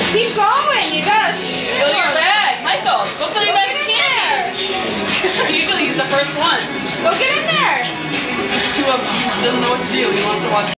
Keep going. You gotta. Go to your bag. Michael, go put it back in there. Usually he's the first one. Go get in there. There's two of them. He doesn't know what to do. He wants to watch.